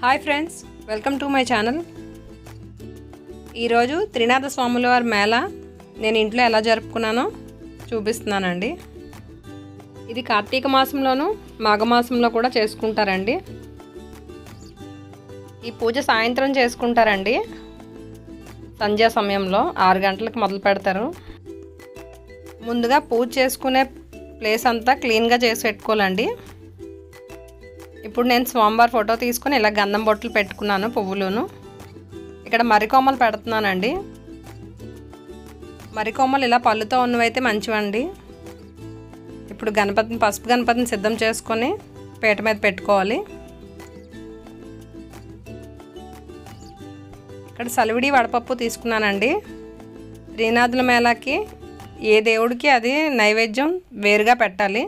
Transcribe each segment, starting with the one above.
Hi friends, welcome to my channel. ఈరోజు త్రినాథ స్వాముల వారి మేళ నేను ఇంట్లో ఎలా జరుపుకున్నానో చూపిస్తున్నానండి. ఇది కార్తీక మాసంలోనూ మాఘమాసంలో కూడా చేసుకుంటారండి. ఈ పూజ సాయంత్రం చేసుకుంటారండి. సంధ్యా సమయంలో 6 గంటలకు మొదలు పెడతారు. ముందుగా పూజ చేసుకునే ప్లేస్ అంతా క్లీన్గా చేసి పెట్టుకోవాలండి. ఇప్పుడు నేను స్వామివారి ఫోటో తీసుకొని ఇలా గంధం బొట్లు పెట్టుకున్నాను, పువ్వులును. ఇక్కడ మరికొమ్మలు పెడుతున్నానండి. మరికొమ్మలు ఇలా పళ్ళుతో ఉన్నవైతే మంచివండి. ఇప్పుడు పసుపు గణపతిని సిద్ధం చేసుకొని పీట మీద పెట్టుకోవాలి. ఇక్కడ సలివిడి వడపప్పు తీసుకున్నానండి. త్రినాథుల మేళాకి ఏ దేవుడికి అది నైవేద్యం వేరుగా పెట్టాలి.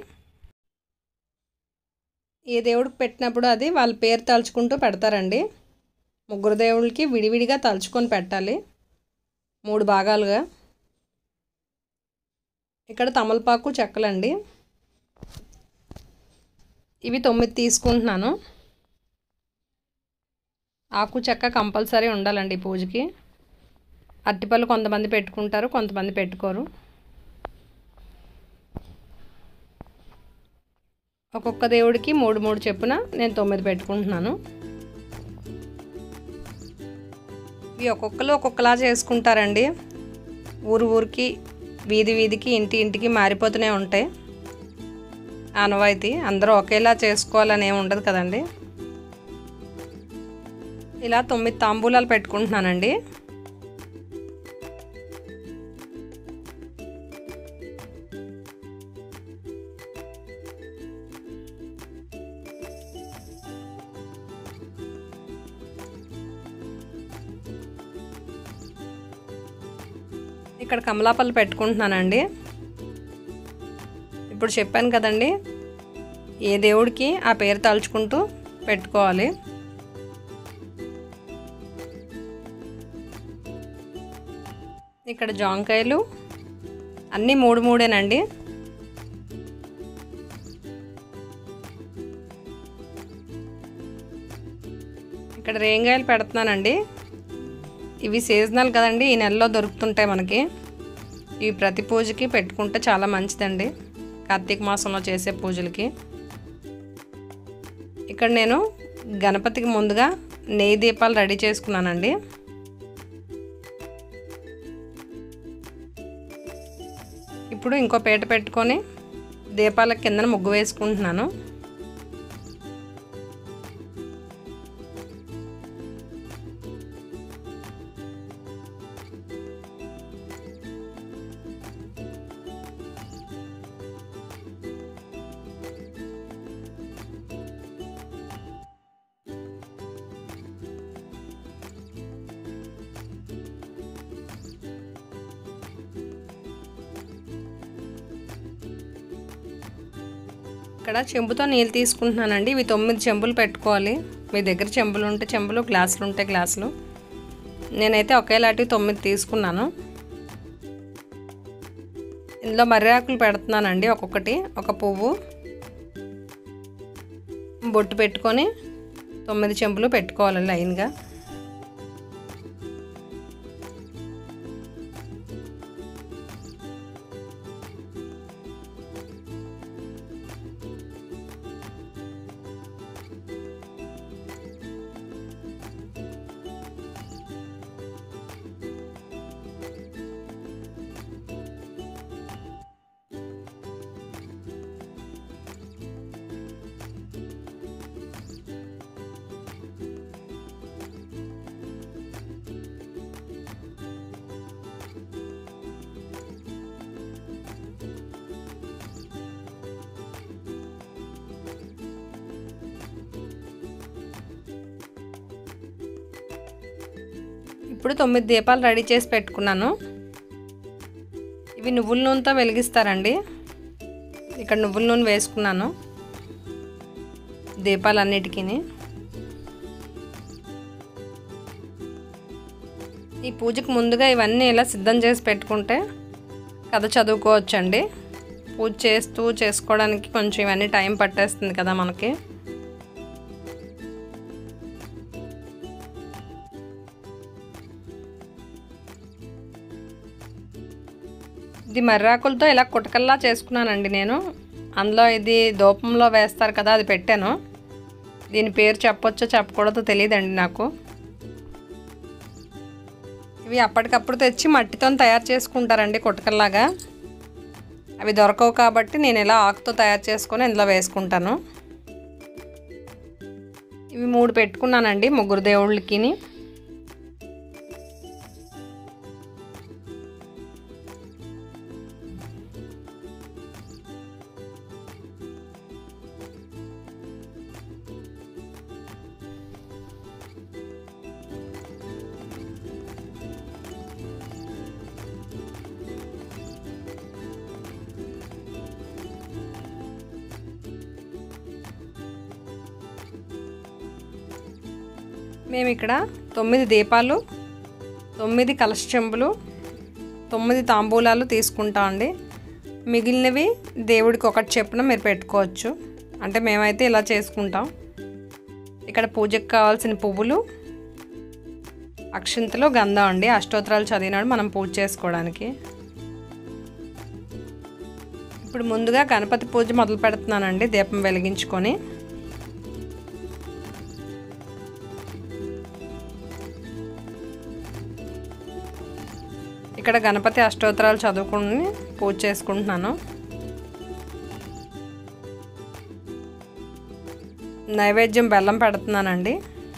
ఏ దేవుడికి పెట్టినప్పుడు అది వాళ్ళ పేరు తలుచుకుంటూ పెడతారండి. 3 దేవుళ్ళకి విడివిడిగా తలుచుకొని పెట్టాలి, 3 భాగాలుగా. ఇక్కడ తమలపాకు చెక్కలండి, ఇవి 9 తీసుకుంటున్నాను. ఆకు చెక్క కంపల్సరీ ఉండాలండి పూజకి. అరటిపళ్ళు కొంతమంది పెట్టుకుంటారు, కొంతమంది పెట్టుకోరు. ఒక్కొక్క దేవుడికి 3 చెప్పున నేను 9 పెట్టుకుంటున్నాను. ఇవి ఒక్కొక్కరు ఒక్కొక్కలా చేసుకుంటారండి. ఊరికి వీధికి ఇంటికి మారిపోతూనే ఉంటాయి ఆనవాయితీ. అందరూ ఒకేలా చేసుకోవాలని ఏమి ఉండదు కదండి. ఇలా 9 తాంబూలాలు పెట్టుకుంటున్నానండి. ఇక్కడ కమలాపళ్ళు పెట్టుకుంటున్నానండి. ఇప్పుడు చెప్పాను కదండి, ఏ దేవుడికి ఆ పేరు తలుచుకుంటూ పెట్టుకోవాలి. ఇక్కడ జాంకాయలు అన్నీ 3 ఇక్కడ రేంగాయలు పెడుతున్నానండి. ఇవి సీజనల్ కదండి, ఈ నెలలో దొరుకుతుంటాయి మనకి. ఇవి ప్రతి పూజకి పెట్టుకుంటే చాలా మంచిదండి, కార్తీక మాసంలో చేసే పూజలకి. ఇక్కడ నేను గణపతికి ముందుగా నెయ్యి దీపాలు రెడీ చేసుకున్నానండి. ఇప్పుడు ఇంకో పీట పెట్టుకొని దీపాల కిందన ముగ్గు వేసుకుంటున్నాను. ఇక్కడ చెంబుతో నీళ్ళు తీసుకుంటున్నానండి. ఇవి 9 చెంబులు పెట్టుకోవాలి. మీ దగ్గర చెంబులు ఉంటే చెంబులు, గ్లాసులు ఉంటే గ్లాసులు. నేనైతే ఒకేలాంటివి 9 తీసుకున్నాను. ఇందులో మర్రి ఆకులు పెడుతున్నానండి. ఒక్కొక్కటి ఒక పువ్వు, బొట్టు పెట్టుకొని 9 చెంబులు పెట్టుకోవాలి లైన్గా. ఇప్పుడు 9 దీపాలు రెడీ చేసి పెట్టుకున్నాను. ఇవి నువ్వుల నూనెతో వెలిగిస్తారండి. ఇక్కడ నువ్వుల నూనె వేసుకున్నాను దీపాలన్నిటికీ. ఈ పూజకు ముందుగా ఇవన్నీ ఇలా సిద్ధం చేసి పెట్టుకుంటే కథ చదువుకోవచ్చండి. పూజ చేసుకోవడానికి కొంచెం ఇవన్నీ టైం పట్టేస్తుంది కదా మనకి. ఇది మర్రాకులతో ఇలా కుటకల్లా చేసుకున్నానండి నేను. అందులో ఇది ధూపంలో వేస్తారు కదా, అది పెట్టాను. దీని పేరు చెప్పొచ్చో చెప్పకూడదో తెలియదండి నాకు. ఇవి అప్పటికప్పుడు తెచ్చి మట్టితో తయారు చేసుకుంటారండి కుటకల్లాగా. అవి దొరకవు కాబట్టి నేను ఇలా ఆకుతో తయారు చేసుకొని ఇందులో వేసుకుంటాను. ఇవి 3 పెట్టుకున్నానండి ముగ్గురు దేవుళ్ళకి. మేము ఇక్కడ 9 దీపాలు, 9 కలశ చెంబులు, 9 తాంబూలాలు తీసుకుంటామండి. మిగిలినవి దేవుడికి ఒకటి చెప్పున మీరు పెట్టుకోవచ్చు. అంటే మేమైతే ఇలా చేసుకుంటాం. ఇక్కడ పూజకు కావాల్సిన పువ్వులు, అక్షింతలు, గంధం అండి. అష్టోత్తరాలు చదివినాడు మనం పూజ చేసుకోవడానికి. ఇప్పుడు ముందుగా గణపతి పూజ మొదలు పెడుతున్నానండి దీపం వెలిగించుకొని. ఇక్కడ గణపతి అష్టోత్తరాలు చదువుకుని పూజ చేసుకుంటున్నాను. నైవేద్యం బెల్లం పెడుతున్నానండి.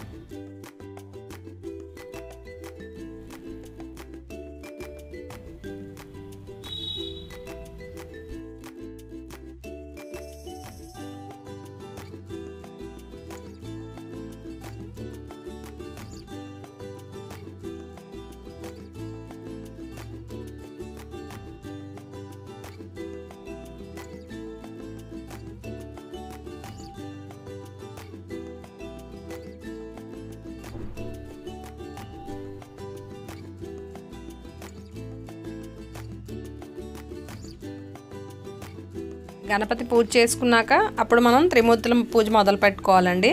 గణపతి పూజ చేసుకున్నాక అప్పుడు మనం త్రిమూర్తుల పూజ మొదలు పెట్టుకోవాలండి.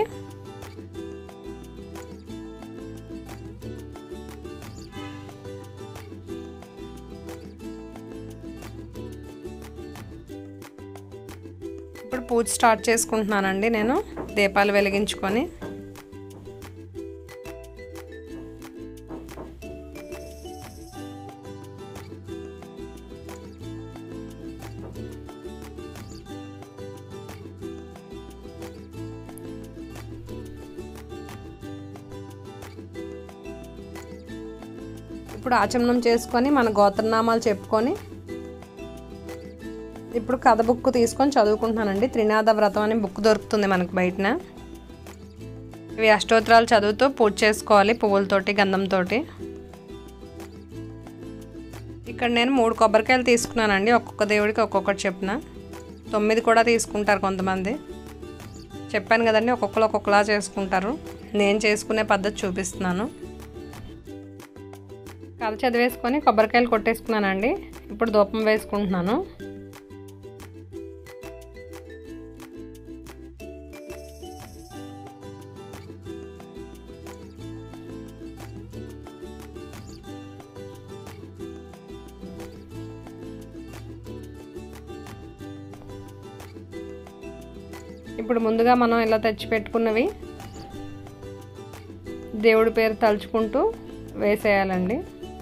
ఇప్పుడు పూజ స్టార్ట్ చేసుకుంటున్నానండి నేను దీపాలు వెలిగించుకొని. ఇప్పుడు ఆచమనం చేసుకొని మన గోత్రనామాలు చెప్పుకొని ఇప్పుడు కథ బుక్ తీసుకొని చదువుకుంటున్నానండి. త్రినాథ వ్రతం అనే బుక్ దొరుకుతుంది మనకు బయటన. ఇవి అష్టోత్తరాలు చదువుతూ పూజ చేసుకోవాలి పువ్వులతోటి, గంధంతో. ఇక్కడ నేను 3 కొబ్బరికాయలు తీసుకున్నానండి. ఒక్కొక్క దేవుడికి ఒక్కొక్కటి చెప్పున. 9 కూడా తీసుకుంటారు కొంతమంది. చెప్పాను కదండి, ఒక్కొక్కరు ఒక్కొక్కలా చేసుకుంటారు. నేను చేసుకునే పద్ధతి చూపిస్తున్నాను. కథ చదివేసుకొని కొబ్బరికాయలు కొట్టేసుకున్నానండి. ఇప్పుడు ధూపం వేసుకుంటున్నాను. ఇప్పుడు ముందుగా మనం ఇలా తెచ్చి పెట్టుకున్నవి దేవుడి పేరు తలుచుకుంటూ వేసేయాలండి.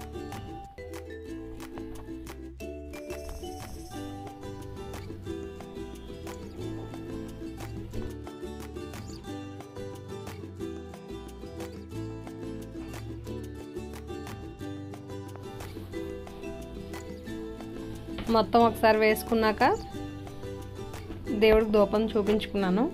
మొత్తం ఒకసారి వేసుకున్నాక దేవుడికి ధూపం చూపించుకున్నాను.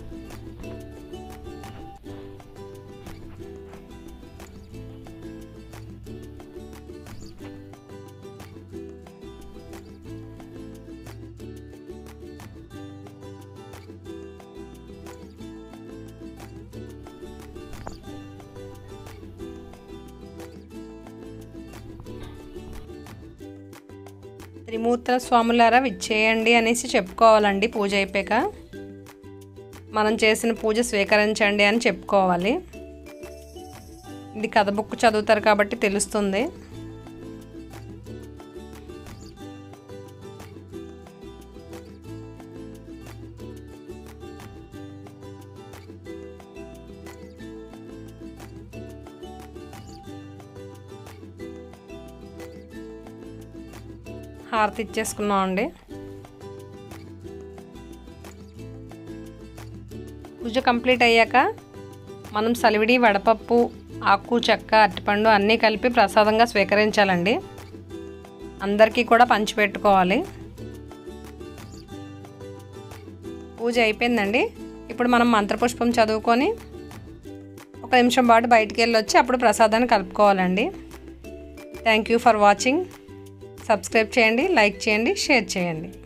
త్రిమూర్తుల స్వాములారా విచ్చేయండి అనేసి చెప్పుకోవాలండి. పూజ అయిపోయాక మనం చేసిన పూజ స్వీకరించండి అని చెప్పుకోవాలి. ఇది కథ బుక్ చదువుతారు కాబట్టి తెలుస్తుంది. హారతి ఇచ్చేసుకున్నామండి. పూజ కంప్లీట్ అయ్యాక మనం సలివిడి, వడపప్పు, ఆకు, చెక్క, అరటిపండు అన్నీ కలిపి ప్రసాదంగా స్వీకరించాలండి. అందరికీ కూడా పంచిపెట్టుకోవాలి. పూజ అయిపోయిందండి. ఇప్పుడు మనం మంత్రపుష్పం చదువుకొని 1 నిమిషం పాటు బయటికి వెళ్ళొచ్చి అప్పుడు ప్రసాదాన్ని కలుపుకోవాలండి. Thank you for watching. Subscribe చేయండి, లైక్ చేయండి, షేర్ చేయండి.